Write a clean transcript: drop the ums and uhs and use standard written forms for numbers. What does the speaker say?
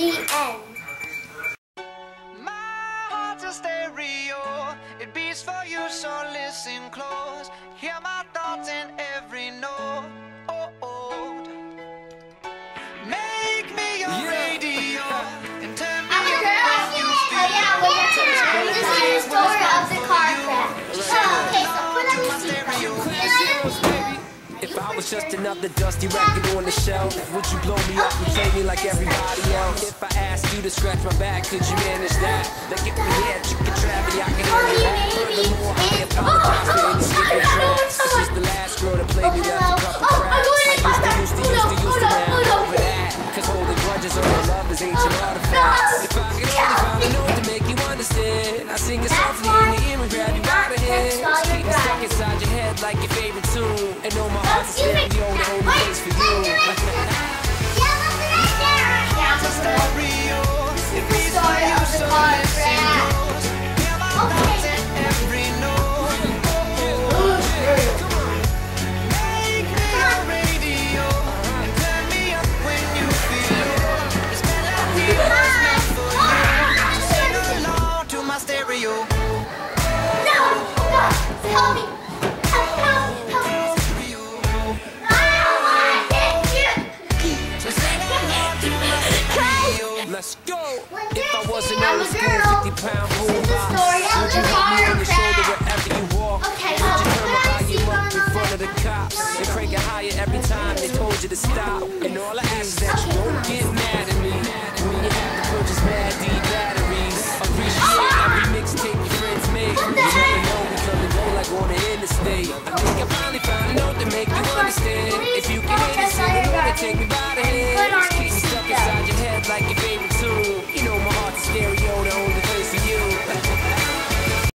The end. My heart's a stereo, it beats for you, so listen close. Hear my thoughts in every note. Make me your radio and turn me up when you feel. This is the story of the car crash. Okay, so put on your seatbelt. If I was just another dusty record on the shelf, would you blow me up and play me like everybody else? If I asked you to scratch my back, could you manage that? Like if we had chicken Travie, I can handle that. Furthermore, I apologize for any skipping tracks. This is the last girl that played me left a couple cracks. I used to now I'm over that. Cause holding grudges over love is ancient artifacts. If I could only find a note to make you understand, I sing it softly in your ear and grab you by the hand. Keep it stuck inside your head like your favorite tune. And know my heart's a stereo, the only place for you. Heart's a stereo, it beats for you, so listen close. Hear my thoughts in every note. Make me your radio and turn me up when you feel low. This melody was meant for you, so sing along to my stereo. Help me. Let's go! If I wasn't on the school 50-pound bull box, would you hit me on the shoulder wherever you walk? Would you turn my volume up in front of the cops and crank it higher every time they told you to stop? And all